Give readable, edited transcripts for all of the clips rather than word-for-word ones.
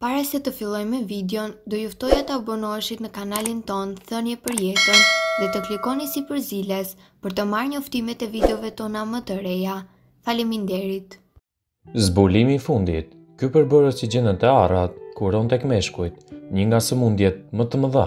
Para se të fillojmë me videon, do juftoja të abonoheshit në kanalin ton Thënie për Jetën dhe të klikoni sipër ziles për të marrë njoftimet e videove tona më të reja. Faleminderit. Zbulimi i fundit. Ky përbërës që gjendet te arrat kuron tek meshkujt, një nga sëmundjet më të mëdha.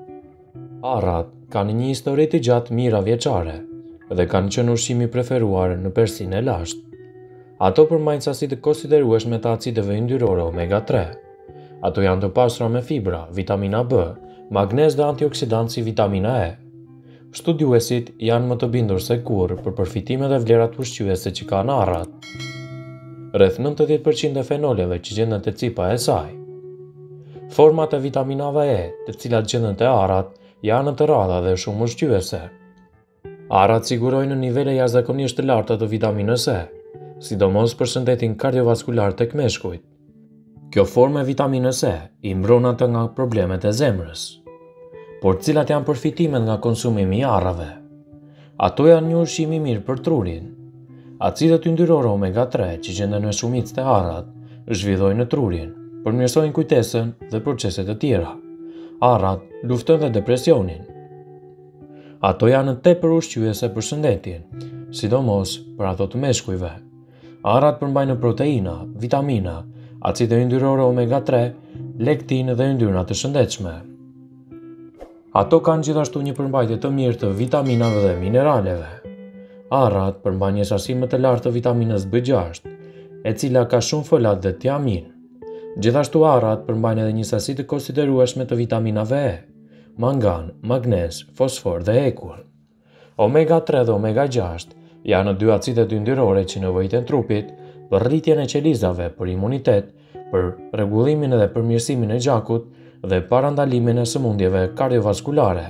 Arrat kanë një histori të gjatë mijëra vjeçare dhe kanë qenë ushqimi preferuar në Persinë e lashtë. Ato përmbajnë sasi të konsiderueshme të acideve yndyrore omega 3. Ato janë të pasura me fibra, vitamina B, magnez dhe antioksidantë si vitamina E. Studiuesit janë më të bindur se kurrë për përfitimet dhe vlerat ushqyese që kanë arrat. Rreth 90% e fenoleve që gjenden te cipa e saj. Format e vitaminave E, të cilat gjenden te arrat, janë të rralla dhe shumë ushqyese. Arrat sigurojnë nivele jashtëzakonisht të larta të vitaminës E, sidomos për shëndetin kardiovaskular tek meshkujt. Kjo formë e vitaminës E i mbron atë nga problemet e zemrës. Por cilat janë përfitimet nga konsumimi i arrave? Ato janë një ushqim i mirë për trurin. Acidet yndyrore omega 3 që gjenden në shumicë të arrat zhvillojnë trurin, përmirësojnë kujtesën dhe proceset e tjera. Arrat luftojnë dhe depresionin. Ato janë tepër ushqyese për shëndetin, sidomos për ato të meshkujve. Arrat përmbajnë proteina, vitamina, acide yndyrore omega 3, lektin dhe yndyrna të shëndetshme. Ato kanë gjithashtu një përmbajtje të mirë të vitaminave dhe mineraleve. Arrat përmbajnë një sasi më të lartë të vitaminës B6, e cila ka shumë folat dhe tiamin. Gjithashtu arrat përmbajnë edhe një sasi të konsiderueshme të vitaminave E, mangan, magnez, fosfor dhe ekull. Omega 3 dhe omega 6 janë dy acidet yndyrore që nevojiten trupit për rritjen e qelizave, për imunitet, për rregullimin dhe përmirësimin e gjakut dhe parandalimin e sëmundjeve kardiovaskulare.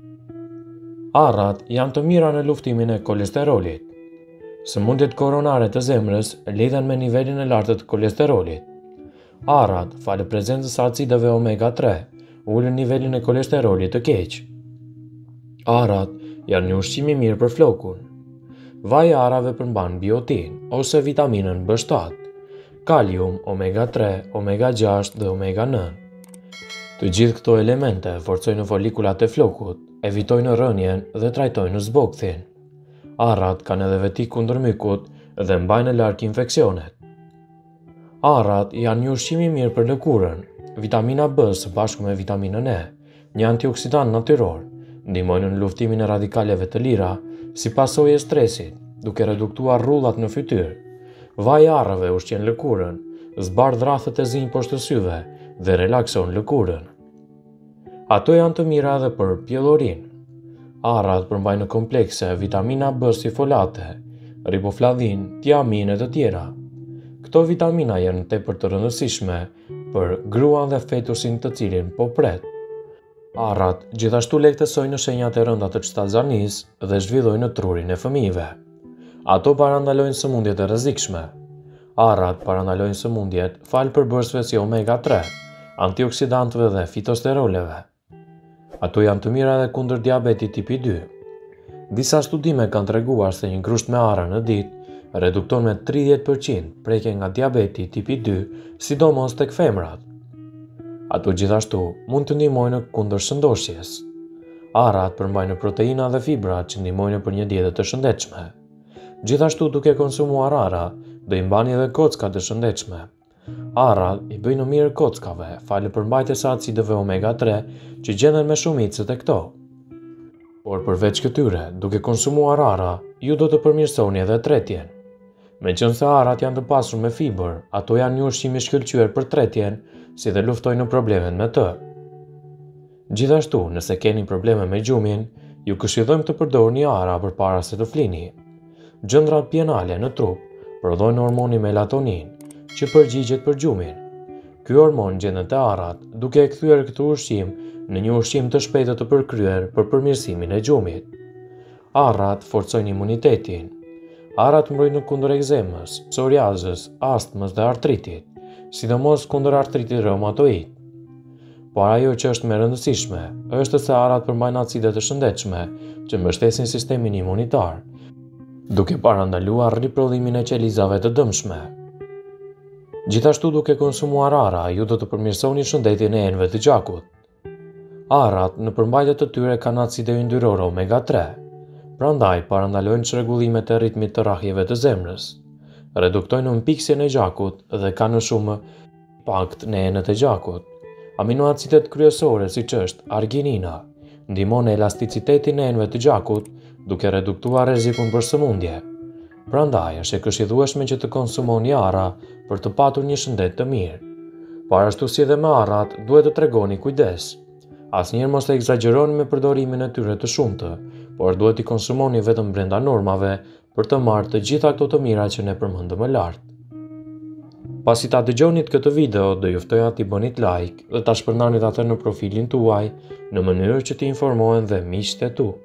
Arrat janë të mira në luftimin e kolesterolit. Sëmundjet koronare të zemrës lidhen me nivelin e lartë të kolesterolit. Arrat, falë prezencës së acideve omega 3, ulën nivelin e kolesterolit të keq. Arrat janë një ushqim i mirë për flokun. Vaji i arrave përmban biotin ose vitaminën B7, kalium, omega 3, omega 6 dhe omega 9. Të gjithë këto elemente forcojnë folikulat e flokut, evitojnë rënjen dhe trajtojnë zbogthin. Arrat kanë edhe veti kundër mykut dhe mbajnë larg infeksionet. Arrat janë një ushqim i mirë për lëkurën. Vitamina B së bashku me vitaminën E, një antioksidant natyror, ndihmojnë në luftimin e radikaleve të lira si pasojë e stresit, duke reduktuar rrullat në fytyrë. Vaji i arrave ushqen lëkurën, zbardh rrafët e zinj poshtë syve dhe relakson lëkurën. Ato janë të mira edhe për pjellorin. Arrat përmbajnë komplekse vitamina B si folate, riboflavin, tiamin e të tjera. Këto vitamina janë tepër të rëndësishme për gruan dhe fetusin të cilin po pret. Arrat gjithashtu lehtësojnë në shenjat e rënda të shtatzanisë dhe zhvillojnë trurin e fëmijëve. Ato parandalojnë sëmundjet e rrezikshme. Arrat parandalojnë sëmundjet falë përbërësve si omega 3, antioksidantëve dhe fitosteroleve. Ato janë të mira edhe kundër diabetit tipi 2. Disa studime kanë treguar se një grusht me arra në ditë redukton me 30% prekje nga diabeti tipi 2, sidomos tek femrat. Ato gjithashtu mund të ndihmojnë kundër shëndoshjes. Arrat përmbajnë proteina dhe fibra që ndihmojnë për një dietë të shëndetshme. Gjithashtu duke konsumuar arra, do i mbani edhe kocka të shëndetshme. Arrat i bëjnë mirë kockave, falë përmbajtjes së acideve omega 3 që gjenden me shumicë të këto. Por përveç këtyre, duke konsumuar arra, ju do të përmirësoni edhe tretjen. Meqense arrat janë të pasur me fibër, ato janë një ushqim i shkëlqyer për tretjen, si dhe luftojnë në problemet me të. Gjithashtu, nëse keni probleme me gjumin, ju këshillojmë të përdorni arra përpara se të flini. Gjëndrat pjenale në trup prodhojnë hormonin melatonin, që përgjigjet për gjumin. Ky hormon gjendet te arrat, duke e kthyer këtë ushqim në një ushqim të shpejtë të përkryer për përmirësimin e gjumit. Arrat forcojnë imunitetin. Arrat mbrojnë kundër ekzemës, psoriazës, astmës dhe artritit, sidomos kundër artritit reumatoid. Por ajo që është më rëndësishme është se arrat përmbajnë acide të shëndetshme që mbështesin sistemin imunitar, duke parandaluar riprodhimin e qelizave të dëmshme. Gjithashtu duke konsumuar ara, ju do të përmirësoni shëndetin e enëve të gjakut. Arat në përmbajtjet të tyre kanë acide yndyrore omega 3, prandaj parandalojnë çrregullimet e ritmit të rrahjeve të zemrës, reduktojnë humbikjen e gjakut dhe kanë shumë impakt në enët e gjakut. Aminoacidet kryesore siç është arginina ndihmon në elasticitetin e enëve të gjakut, duke reduktuar rrezikun për sëmundje. Prandaj është e këshillueshme që të konsumoni ara për të patur një shëndet të mirë. Parashtu si edhe me arrat, duhet të tregoni kujdes. Asnjëherë mos të egzagjeroni me përdorimin e tyre të shumtë, por duhet i konsumoni vetëm brenda normave për të marrë të gjitha ato të mira që ne përmendëm më lart. Pasi ta dëgjonit këtë video, do ju ftoja t'i bënit like dhe ta shpërndanit atë në profilin tuaj në mënyrë që të informohen dhe miqtë e tu.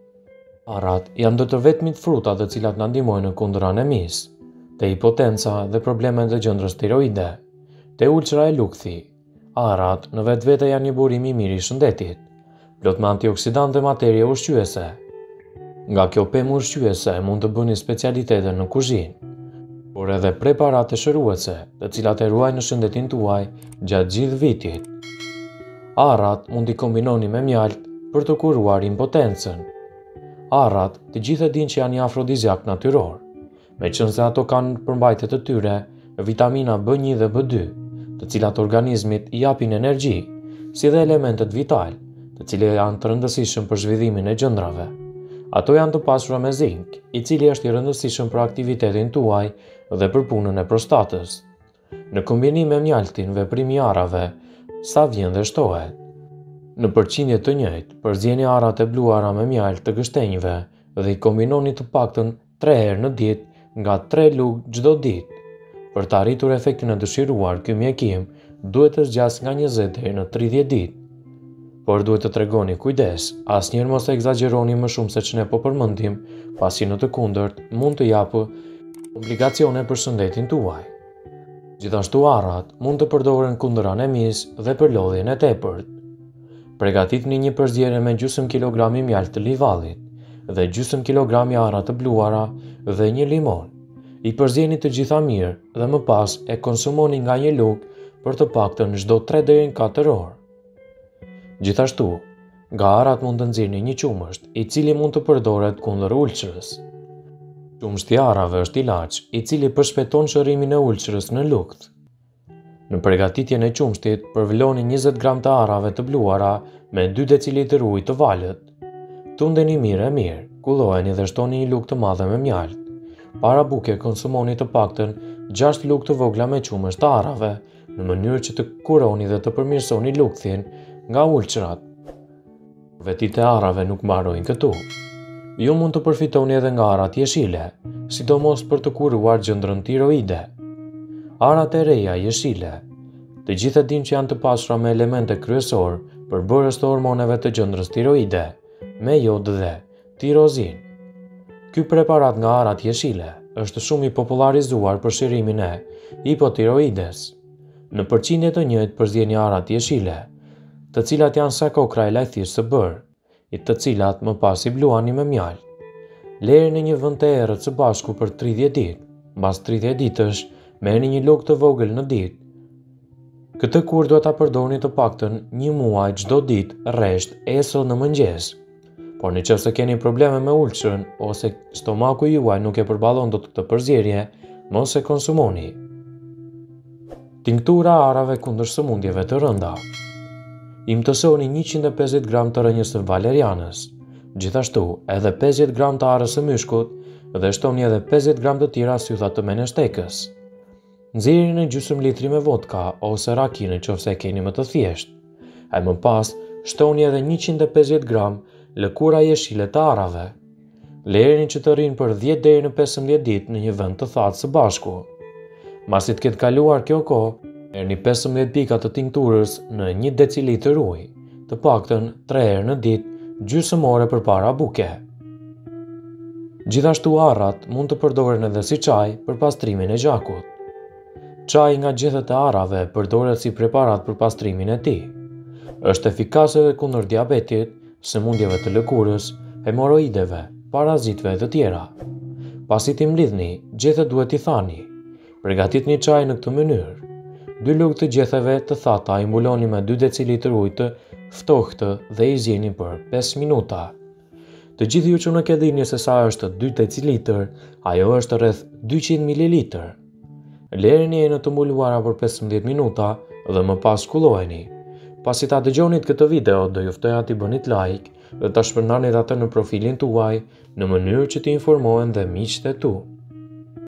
Arrat janë ndër të vetmit fruta të cilat na ndihmojnë në kundër anemisë, te hipotenca dhe problemet e gjendrës tiroide, te ulçra e lukthi. Arrat në vetvete janë një burim i mirë i shëndetit, plot me antioksidantë dhe materie ushqyese. Nga kjo pemë ushqyese mund të bëni specialitete në kuzhinë, por edhe preparate shëruese, të cilat e ruajnë shëndetin tuaj gjatë gjithë vitit. Arrat mund i kombinoni me mjalt për të kuruar impotencën. Arrat të gjithë e dinë që janë një afrodiziak natyror, meqense ato kanë përmbajtjet të tyre vitamina B1 dhe B2, të cilat organizmit i japin energji, si dhe elementet vital, të cilat janë të rëndësishëm për zhvillimin e gjëndrave. Ato janë të pasura me zink, i cili është i rëndësishëm për aktivitetin tuaj dhe për punën e prostatës. Në kombinim me mjaltin, veprimi i arrave sa vjen dhe shtohet. Në përqindje të njëjtë, përzieni arrat e bluara me mjalt të gështenjve dhe i kombinoni të paktën 3 herë në ditë nga 3 lugë çdo ditë. Për të arritur efektin e dëshiruar, ky mjekim duhet të zgjasë nga 20 deri në 30 ditë. Por duhet të tregoni kujdes, asnjëherë mos e egzagjeroni më shumë se ç'ne po përmendim, pasi në të kundërt mund të japë komplikacione për shëndetin tuaj. Gjithashtu arrat mund të përdoren kundër anemisë dhe për lodhjen e tepërt. Përgatitni një përzierje me gjysmë kilogrami mjalt të livallit dhe gjysmë kilogrami arra të bluara dhe një limon. I përzieni të gjitha mirë dhe më pas e konsumoni nga një lugë për të paktën çdo 3 deri në 4 orë. Gjithashtu, nga arrat mund të nxirni një qumësht, i cili mund të përdoret kundër ulçrës. Qumështi i arrave është ilaç, i cili përshpejton shërimin e ulçrës në lukth. Në përgatitjen e qumshtit, përvloni 20 gram të arrave të bluara me 2 decilitër ujë të valët. Tundeni mirë, kullojeni dhe shtoni një lugë të madhe me mjalt. Para buke konsumoni të paktën 6 lugë të vogla me qumësht të arrave, në mënyrë që të kuroni dhe të përmirësoni lukthin nga ulçrat. Vetit e arrave nuk mbarojnë këtu. Ju mund të përfitoni edhe nga arrat jeshile, sidomos për të kuruar gjendrën tiroide. Arrat e reja jeshile, të gjithë e dinë që janë të pasura me elemente kryesor për bërës të hormoneve të gjendrës tiroide, me jod dhe tirozin. Ky preparat nga arrat jeshile është shumë i popularizuar për shërimin e hipotiroides. Në përqindje të njëjtë përzieni arrat jeshile, të cilat janë sa kokra e lajthisë së bërë, i të cilat më pas i bluani me mjalt. Lëreni në një vend të errët së bashku për 30 ditë. Mbas 30 ditësh, merrni një lugë të vogël në ditë. Këtë kur duhet ta përdorni të paktën një muaj çdo ditë rresht esëll në mëngjes. Por nëse keni probleme me ulçrën ose stomaku juaj nuk e përballon dot këtë përzierje, mos e konsumoni. Tinktura e arrave kundër sëmundjeve të rënda. Imtësoni 150 gram të rënjës së valerianës, gjithashtu edhe 50 gram të arrës së myshkut dhe shtoni edhe 50 gram të tjera sytha të meneshtekës. Nxirrini në gjysmë litri me vodka ose raki nëse e keni më të thjeshtë. E më pas, shtoni edhe 150 gram lëkura jeshile të arrave. Lëreni që të rrinë për 10 deri në 15 ditë në një vend të thatë së bashku. Masi të ketë kaluar kjo kohë, merrni 15 pika të tinkturës në 1 decilitër ujë, të paktën 3 herë në ditë, gjysmë ore përpara buke. Gjithashtu arrat mund të përdoren edhe si çaj për pastrimin e gjakut. Çaji nga gjethet e arrave përdoret si preparat për pastrimin e tij. Është efikas edhe kundër diabetit, sëmundjeve të lëkurës, hemoroideve, parazitëve dhe të tjera. Pasi t'i mlidhni, gjethet duhet i thani. Përgatit një çaj në këtë mënyrë. 2 lugë të gjetheve të thata i mbuloni me 2 decilitër ujë të ftohtë dhe i zjeni për 5 minuta. Të gjithë ju që nuk e dini se sa është 2 decilitër, ajo është rreth 200 ml. Lëreni e në të mbuluara për 15 minuta dhe më pas shkullojeni. Pasi ta dëgjonit këtë video, do ju ftoja t'i bënit like dhe ta shpërndanit atë në profilin tuaj në mënyrë që t'i informohen dhe miqtë e tu.